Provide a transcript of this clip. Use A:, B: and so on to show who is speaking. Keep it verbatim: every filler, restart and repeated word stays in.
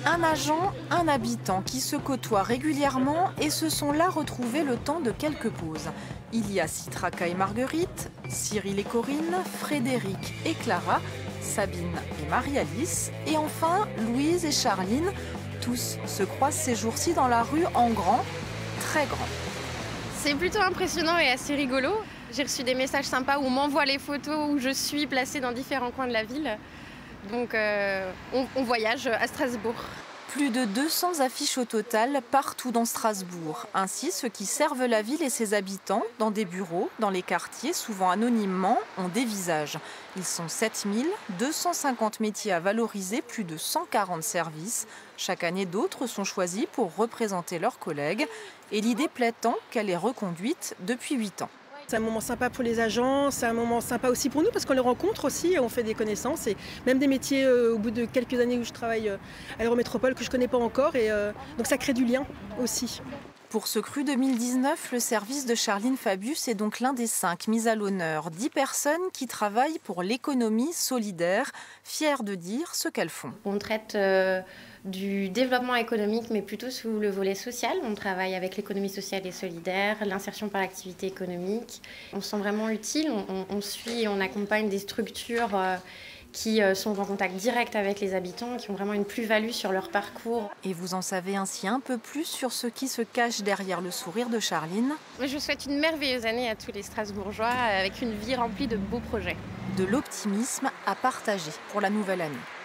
A: Un agent, un habitant qui se côtoient régulièrement et se sont là retrouvés le temps de quelques pauses. Il y a Citraka et Marguerite, Cyril et Corinne, Frédéric et Clara, Sabine et Marie-Alice, et enfin Louise et Charline. Tous se croisent ces jours-ci dans la rue en grand, très grand.
B: C'est plutôt impressionnant et assez rigolo. J'ai reçu des messages sympas où on m'envoie les photos où je suis placée dans différents coins de la ville. Donc euh, on, on voyage à Strasbourg.
A: Plus de deux cents affiches au total partout dans Strasbourg. Ainsi, ceux qui servent la ville et ses habitants, dans des bureaux, dans les quartiers, souvent anonymement, ont des visages. Ils sont sept mille, deux cent cinquante métiers à valoriser, plus de cent quarante services. Chaque année, d'autres sont choisis pour représenter leurs collègues. Et l'idée plaît tant qu'elle est reconduite depuis huit ans.
C: C'est un moment sympa pour les agents, c'est un moment sympa aussi pour nous parce qu'on les rencontre aussi, on fait des connaissances et même des métiers euh, au bout de quelques années où je travaille euh, à l'Eurométropole que je ne connais pas encore et euh, donc ça crée du lien aussi.
A: Pour ce cru deux mille dix-neuf, le service de Charline Fabius est donc l'un des cinq mis à l'honneur. Dix personnes qui travaillent pour l'économie solidaire, fières de dire ce qu'elles font.
B: On traite euh, du développement économique, mais plutôt sous le volet social. On travaille avec l'économie sociale et solidaire, l'insertion par l'activité économique. On se sent vraiment utile, on, on, on suit et on accompagne des structures euh, qui sont en contact direct avec les habitants, qui ont vraiment une plus-value sur leur parcours.
A: Et vous en savez ainsi un peu plus sur ce qui se cache derrière le sourire de Charline.
B: Je vous souhaite une merveilleuse année à tous les Strasbourgeois avec une vie remplie de beaux projets.
A: De l'optimisme à partager pour la nouvelle année.